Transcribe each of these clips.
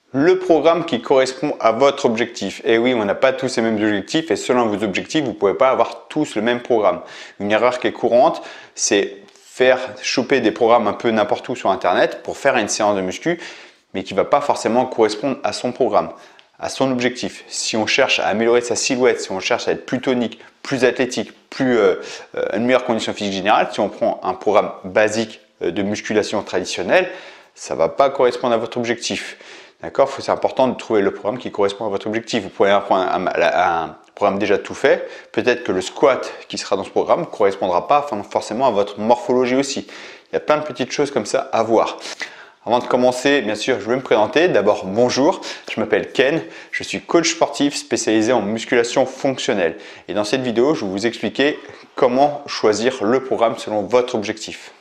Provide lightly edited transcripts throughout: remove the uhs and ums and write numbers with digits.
Le programme qui correspond à votre objectif. Et oui, on n'a pas tous les mêmes objectifs et selon vos objectifs, vous ne pouvez pas avoir tous le même programme. Une erreur qui est courante, c'est faire choper des programmes un peu n'importe où sur Internet pour faire une séance de muscu, mais qui ne va pas forcément correspondre à son programme, à son objectif. Si on cherche à améliorer sa silhouette, si on cherche à être plus tonique, plus athlétique, une meilleure condition physique générale, si on prend un programme basique de musculation traditionnelle, ça ne va pas correspondre à votre objectif. D'accord, c'est important de trouver le programme qui correspond à votre objectif. Vous pouvez prendre un programme déjà tout fait. Peut-être que le squat qui sera dans ce programme ne correspondra pas forcément à votre morphologie aussi. Il y a plein de petites choses comme ça à voir. Avant de commencer, bien sûr, je vais me présenter. D'abord, bonjour, je m'appelle Ken, je suis coach sportif spécialisé en musculation fonctionnelle. Et dans cette vidéo, je vais vous expliquer comment choisir le programme selon votre objectif.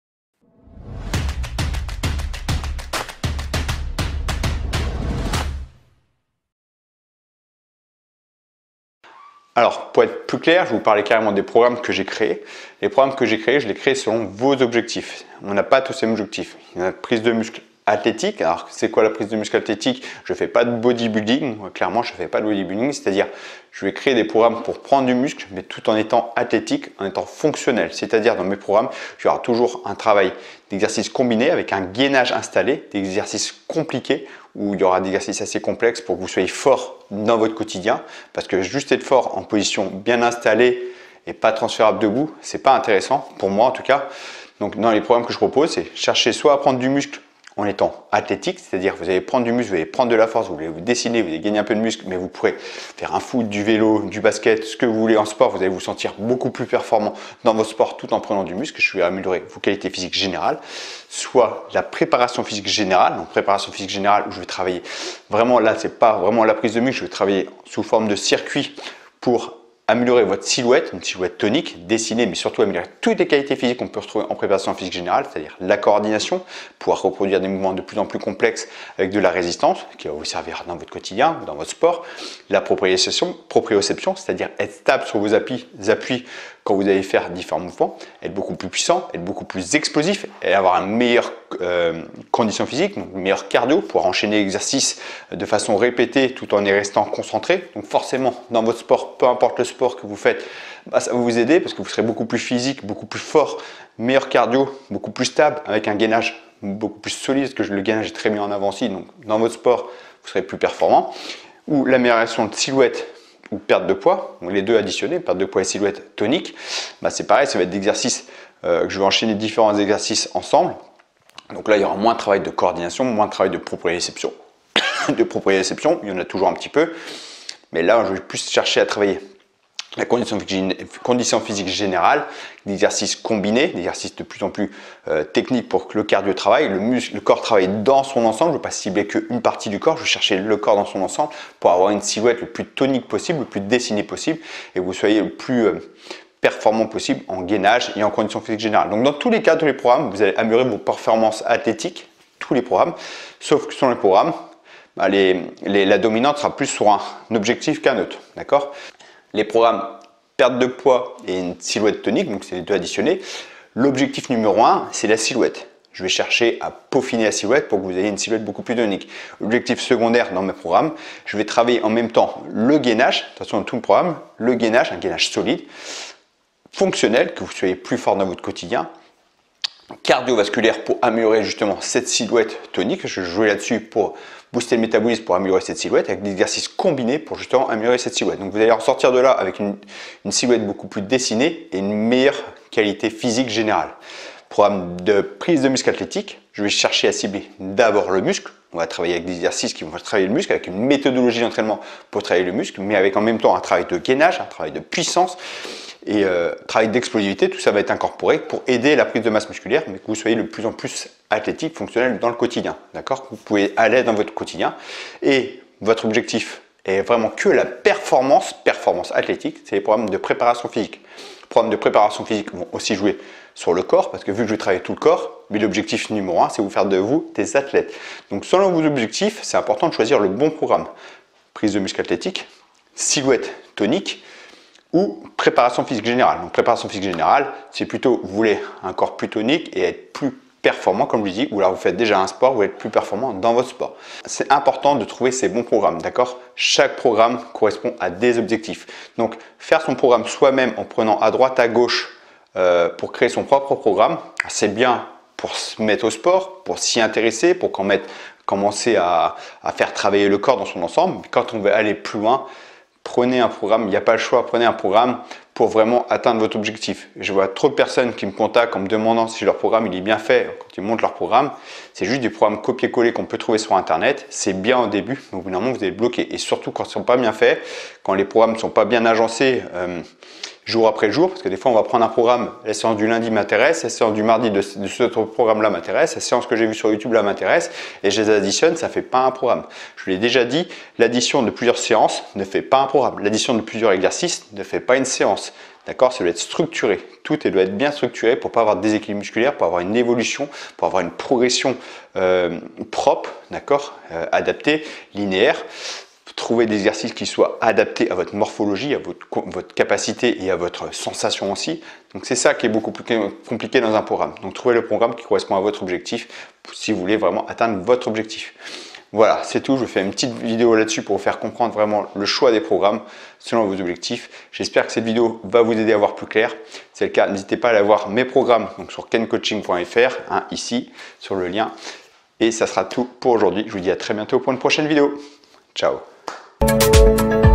Alors, pour être plus clair, je vais vous parler carrément des programmes que j'ai créés. Les programmes que j'ai créés, je les crée selon vos objectifs. On n'a pas tous les mêmes objectifs. Il y a la prise de muscle athlétique. Alors, c'est quoi la prise de muscle athlétique? Je ne fais pas de bodybuilding. Clairement, je ne fais pas de bodybuilding. C'est-à-dire, je vais créer des programmes pour prendre du muscle, mais tout en étant athlétique, en étant fonctionnel. C'est-à-dire, dans mes programmes, il y aura toujours un travail d'exercice combiné avec un gainage installé, d'exercices compliqués, où il y aura des exercices assez complexes pour que vous soyez fort dans votre quotidien. Parce que juste être fort en position bien installée et pas transférable debout, c'est pas intéressant, pour moi en tout cas. Donc dans les programmes que je propose, c'est chercher soit à prendre du muscle en étant athlétique, c'est-à-dire vous allez prendre du muscle, vous allez prendre de la force, vous allez vous dessiner, vous allez gagner un peu de muscle, mais vous pourrez faire un foot, du vélo, du basket, ce que vous voulez en sport, vous allez vous sentir beaucoup plus performant dans votre sport tout en prenant du muscle. Je vais améliorer vos qualités physiques générales, soit la préparation physique générale, donc préparation physique générale où je vais travailler vraiment là, c'est pas vraiment la prise de muscle, je vais travailler sous forme de circuit pour améliorer votre silhouette, une silhouette tonique, dessiner, mais surtout améliorer toutes les qualités physiques qu'on peut retrouver en préparation physique générale, c'est-à-dire la coordination, pouvoir reproduire des mouvements de plus en plus complexes avec de la résistance, qui va vous servir dans votre quotidien, dans votre sport, la proprioception, c'est-à-dire être stable sur vos appuis quand vous allez faire différents mouvements, être beaucoup plus puissant, être beaucoup plus explosif et avoir une meilleure condition physique, donc une meilleure cardio, pouvoir enchaîner l'exercice de façon répétée tout en y restant concentré. Donc forcément, dans votre sport, peu importe le sport que vous faites, ça va vous aider parce que vous serez beaucoup plus physique, beaucoup plus fort, meilleur cardio, beaucoup plus stable, avec un gainage beaucoup plus solide, parce que le gainage est très mis en avant aussi. Donc dans votre sport, vous serez plus performant. Ou l'amélioration de silhouette ou perte de poids, donc les deux additionnés, perte de poids et silhouette tonique, c'est pareil, ça va être d'exercices que je vais enchaîner différents exercices ensemble. Donc là, il y aura moins de travail de coordination, moins de travail de proprioception. De proprioception, il y en a toujours un petit peu, mais là, je vais plus chercher à travailler la condition physique générale, d'exercices combinés, d'exercices de plus en plus techniques pour que le cardio travaille, le corps travaille dans son ensemble. Je ne vais pas cibler qu'une partie du corps, je vais chercher le corps dans son ensemble pour avoir une silhouette le plus tonique possible, le plus dessinée possible et que vous soyez le plus performant possible en gainage et en condition physique générale. Donc dans tous les cas, tous les programmes, vous allez améliorer vos performances athlétiques, tous les programmes, sauf que sur les programmes, la dominante sera plus sur un objectif qu'un autre, d'accord? Les programmes perte de poids et une silhouette tonique, donc c'est les deux additionnés. L'objectif numéro 1, c'est la silhouette. Je vais chercher à peaufiner la silhouette pour que vous ayez une silhouette beaucoup plus tonique. L'objectif secondaire dans mes programmes, je vais travailler en même temps le gainage, de toute façon dans tout le programme, le gainage, un gainage solide, fonctionnel, que vous soyez plus fort dans votre quotidien, cardiovasculaire pour améliorer justement cette silhouette tonique. Je vais jouer là-dessus pour booster le métabolisme, pour améliorer cette silhouette, avec des exercices combinés pour justement améliorer cette silhouette. Donc vous allez ressortir de là avec une silhouette beaucoup plus dessinée et une meilleure qualité physique générale. Programme de prise de muscle athlétique, je vais chercher à cibler d'abord le muscle. On va travailler avec des exercices qui vont travailler le muscle, avec une méthodologie d'entraînement pour travailler le muscle, mais avec en même temps un travail de gainage, un travail de puissance et travail d'explosivité. Tout ça va être incorporé pour aider la prise de masse musculaire, mais que vous soyez de plus en plus athlétique, fonctionnel dans le quotidien. D'accord? Vous pouvez aller dans votre quotidien et votre objectif est vraiment que la performance athlétique, c'est les programmes de préparation physique. Les programmes de préparation physique vont aussi jouer sur le corps, parce que vu que je travaille tout le corps, mais l'objectif numéro 1, c'est vous faire de vous des athlètes. Donc selon vos objectifs, c'est important de choisir le bon programme. Prise de muscle athlétique, silhouette tonique ou préparation physique générale. Donc préparation physique générale, c'est plutôt vous voulez un corps plus tonique et être plus performant, comme je dis, ou alors vous faites déjà un sport, vous êtes plus performant dans votre sport. C'est important de trouver ces bons programmes, d'accord? Chaque programme correspond à des objectifs. Donc, faire son programme soi-même en prenant à droite, à gauche pour créer son propre programme, c'est bien pour se mettre au sport, pour s'y intéresser, pour commencer à faire travailler le corps dans son ensemble. Mais quand on veut aller plus loin, prenez un programme, il n'y a pas le choix, prenez un programme pour vraiment atteindre votre objectif. Je vois trop de personnes qui me contactent en me demandant si leur programme il est bien fait. Quand ils montent leur programme, c'est juste des programmes copier-coller qu'on peut trouver sur internet. C'est bien au début, mais au bout d'un moment vous allez bloquer. Et surtout quand ils ne sont pas bien faits, quand les programmes ne sont pas bien agencés jour après jour, parce que des fois on va prendre un programme, la séance du lundi m'intéresse, la séance du mardi de ce programme là m'intéresse, la séance que j'ai vue sur YouTube là m'intéresse, et je les additionne, ça ne fait pas un programme. Je vous l'ai déjà dit, l'addition de plusieurs séances ne fait pas un programme. L'addition de plusieurs exercices ne fait pas une séance. D'accord? Ça doit être structuré. Tout doit être bien structuré pour ne pas avoir de déséquilibre musculaire, pour avoir une évolution, pour avoir une progression propre, d'accord? Adaptée, linéaire. Trouver des exercices qui soient adaptés à votre morphologie, à votre capacité et à votre sensation aussi. Donc c'est ça qui est beaucoup plus compliqué dans un programme. Donc trouvez le programme qui correspond à votre objectif si vous voulez vraiment atteindre votre objectif. Voilà, c'est tout. Je fais une petite vidéo là-dessus pour vous faire comprendre vraiment le choix des programmes selon vos objectifs. J'espère que cette vidéo va vous aider à voir plus clair. Si c'est le cas, n'hésitez pas à aller voir mes programmes donc sur kencoaching.fr, ici sur le lien. Et ça sera tout pour aujourd'hui. Je vous dis à très bientôt pour une prochaine vidéo. Ciao.